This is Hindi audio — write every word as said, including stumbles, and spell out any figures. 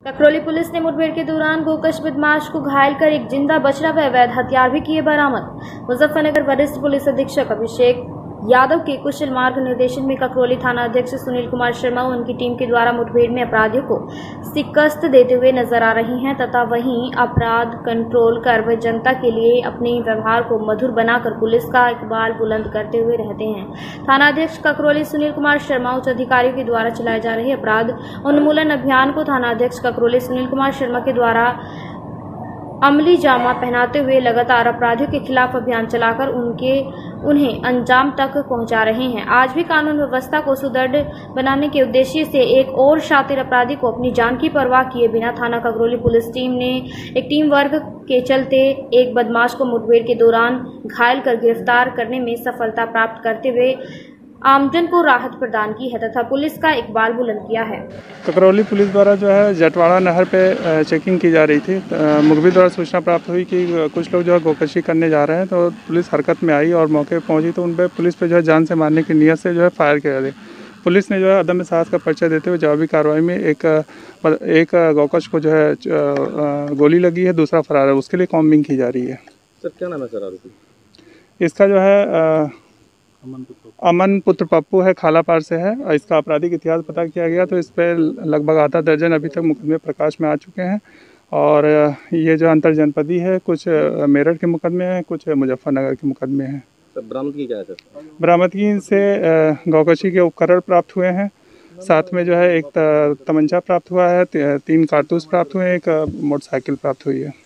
ककरौली पुलिस ने मुठभेड़ के दौरान गोकश बदमाश को घायल कर एक जिंदा बछड़ा व अवैध हथियार भी किए बरामद। मुजफ्फरनगर वरिष्ठ पुलिस अधीक्षक अभिषेक यादव के कुशल मार्ग निर्देशन में ककरौली थाना अध्यक्ष सुनील कुमार शर्मा और उनकी टीम के द्वारा मुठभेड़ में अपराधियों को शिकस्त देते हुए नजर आ रही हैं तथा वहीं अपराध कंट्रोल कर व जनता के लिए अपने व्यवहार को मधुर बनाकर पुलिस का इकबाल बुलंद करते हुए रहते हैं। थाना अध्यक्ष ककरौली सुनील कुमार शर्मा उच्च अधिकारियों के द्वारा चलाए जा रहे अपराध उन्मूलन अभियान को थाना अध्यक्ष ककरौली सुनील कुमार शर्मा के द्वारा अमली जामा पहनाते हुए लगातार अपराधियों के खिलाफ अभियान चलाकर उनके उन्हें अंजाम तक पहुंचा रहे हैं। आज भी कानून व्यवस्था को सुदृढ़ बनाने के उद्देश्य से एक और शातिर अपराधी को अपनी जान की परवाह किए बिना थाना ककरौली पुलिस टीम ने एक टीम वर्क के चलते एक बदमाश को मुठभेड़ के दौरान घायल कर गिरफ्तार करने में सफलता प्राप्त करते हुए आमजन को राहत प्रदान की है तथा पुलिस का इकबाल बुलंद किया है। ककरौली पुलिस द्वारा जो है जटवाड़ा नहर पे चेकिंग की जा रही थी। मुखबिर द्वारा सूचना प्राप्त हुई कि कुछ लोग जो है गोकशी करने जा रहे हैं, तो पुलिस हरकत में आई और मौके पर पहुंची तो उन पर पुलिस पे जो है जान से मारने की नीयत से जो है फायर किया गया। पुलिस ने जो है अदम साहस का परिचय देते हुए जवाबी कार्रवाई में एक एक गोकश को जो है गोली लगी है, दूसरा फरार है, उसके लिए कॉम्बिंग की जा रही है। सर क्या नाम है सर आरोपी? इसका जो है अमन पुत्र पप्पू है, खालापार से है। इसका आपराधिक इतिहास पता किया गया तो इस पर लगभग आधा दर्जन अभी तक मुकदमे प्रकाश में आ चुके हैं और ये जो अंतर जनपदी है, कुछ मेरठ के मुकदमे हैं, कुछ मुजफ्फरनगर के मुकदमे हैं। सर बरामदगी क्या है सर? बरामदगी से गौकशी के उपकरण प्राप्त हुए हैं, साथ में जो है एक तमंचा प्राप्त हुआ है, तीन कारतूस प्राप्त हुए हैं, एक मोटरसाइकिल प्राप्त हुई है।